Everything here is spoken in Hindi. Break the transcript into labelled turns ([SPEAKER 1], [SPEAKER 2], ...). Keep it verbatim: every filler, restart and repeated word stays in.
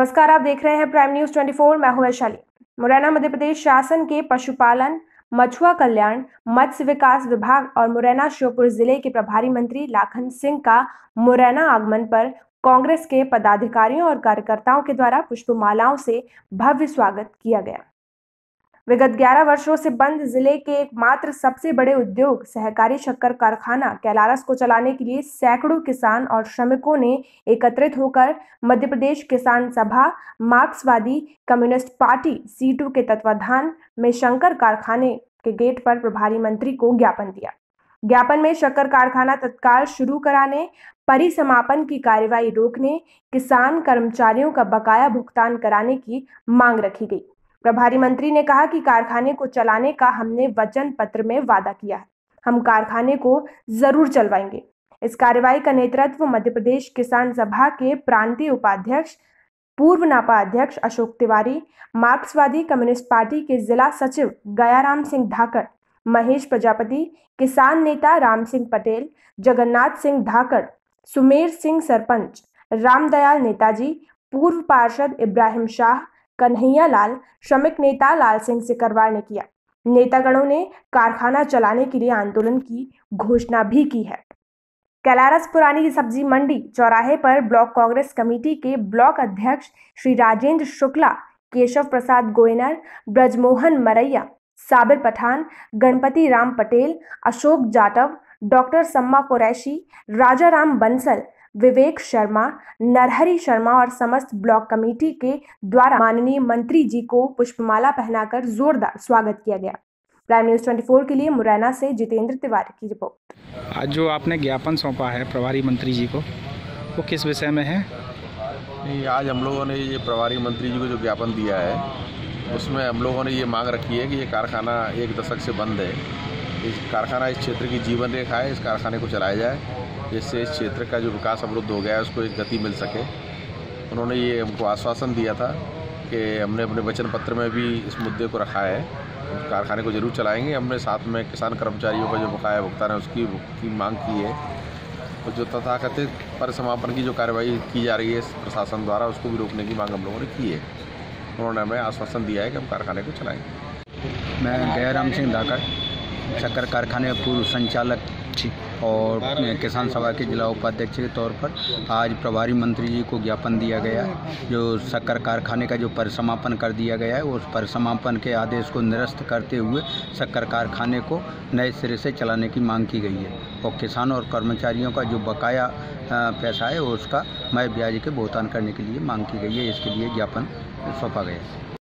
[SPEAKER 1] नमस्कार, आप देख रहे हैं प्राइम न्यूज चौबीस। मैं हूं वैशाली। मुरैना मध्य प्रदेश शासन के पशुपालन, मछुआ कल्याण, मत्स्य विकास विभाग और मुरैना श्योपुर जिले के प्रभारी मंत्री लाखन सिंह का मुरैना आगमन पर कांग्रेस के पदाधिकारियों और कार्यकर्ताओं के द्वारा पुष्पमालाओं से भव्य स्वागत किया गया। विगत ग्यारह वर्षों से बंद जिले के एकमात्र सबसे बड़े उद्योग सहकारी शक्कर कारखाना कैलारस को चलाने के लिए सैकड़ों किसान और श्रमिकों ने एकत्रित होकर मध्य प्रदेश किसान सभा, मार्क्सवादी कम्युनिस्ट पार्टी सीटू के तत्वाधान में शक्कर कारखाने के गेट पर प्रभारी मंत्री को ज्ञापन दिया। ज्ञापन में शक्कर कारखाना तत्काल शुरू कराने, परिसमापन की कार्यवाही रोकने, किसान कर्मचारियों का बकाया भुगतान कराने की मांग रखी गई। प्रभारी मंत्री ने कहा कि कारखाने को चलाने का हमने वचन पत्र में वादा किया है, हम कारखाने को जरूर चलवाएंगे। इस कार्यवाही का नेतृत्व मध्य प्रदेश किसान सभा के प्रांतीय उपाध्यक्ष, पूर्व नापा अध्यक्ष अशोक तिवारी, मार्क्सवादी कम्युनिस्ट पार्टी के जिला सचिव गयाराम सिंह धाकड़, महेश प्रजापति, किसान नेता राम सिंह पटेल, जगन्नाथ सिंह धाकड़, सुमेर सिंह सरपंच, रामदयाल नेताजी, पूर्व पार्षद इब्राहिम शाह, कन्हैया लाल, श्रमिक नेता लाल सिंह सिकरवार ने किया। नेतागणों ने कारखाना चलाने के लिए आंदोलन की घोषणा भी की है। कैलारस पुरानी सब्जी मंडी चौराहे पर ब्लॉक कांग्रेस कमेटी के ब्लॉक अध्यक्ष श्री राजेंद्र शुक्ला, केशव प्रसाद गोयनर, ब्रजमोहन मरैया, साबिर पठान, गणपति राम पटेल, अशोक जाटव, डॉक्टर सम्मा कुरैशी, राजा राम बंसल, विवेक शर्मा, नरहरी शर्मा और समस्त ब्लॉक कमेटी के द्वारा माननीय मंत्री जी को पुष्पमाला पहनाकर जोरदार स्वागत किया गया। प्राइम न्यूज चौबीस के लिए मुरैना से जितेंद्र तिवारी की रिपोर्ट।
[SPEAKER 2] आज जो आपने ज्ञापन सौंपा है प्रभारी मंत्री जी को, वो किस विषय में है?
[SPEAKER 3] नहीं, आज हम लोगों ने ये प्रभारी मंत्री जी को जो ज्ञापन दिया है उसमें हम लोगों ने ये मांग रखी है कि ये कारखाना एक दशक से बंद है। इस कारखाना इस क्षेत्र की जीवन रेखा है, इस कारखाने को चलाया जाए जिससे इस क्षेत्र का जो विकास अवरुद्ध हो गया है उसको एक गति मिल सके। उन्होंने ये हमको आश्वासन दिया था कि हमने अपने वचन पत्र में भी इस मुद्दे को रखा है, कारखाने को जरूर चलाएंगे। हमने साथ में किसान कर्मचारियों का जो बकाया भुगतान है उसकी की मांग की है और जो तथाकथित परिसमापन की जो कार्रवाई की जा रही है प्रशासन द्वारा उसको भी रोकने की मांग हम लोगों ने की है। उन्होंने हमें आश्वासन दिया है कि हम कारखाने को चलाएँगे।
[SPEAKER 4] मैं गयाराम सिंह धाकड़, शक्कर कारखाने का पूर्व संचालक और किसान सभा के जिला उपाध्यक्ष के तौर पर आज प्रभारी मंत्री जी को ज्ञापन दिया गया है। जो शक्कर कारखाने का जो परिसमापन कर दिया गया है उस परिसमापन के आदेश को निरस्त करते हुए शक्कर कारखाने को नए सिरे से चलाने की मांग की गई है और किसान और कर्मचारियों का जो बकाया पैसा है उसका मय ब्याज के भुगतान करने के लिए मांग की गई है। इसके लिए ज्ञापन सौंपा गया है।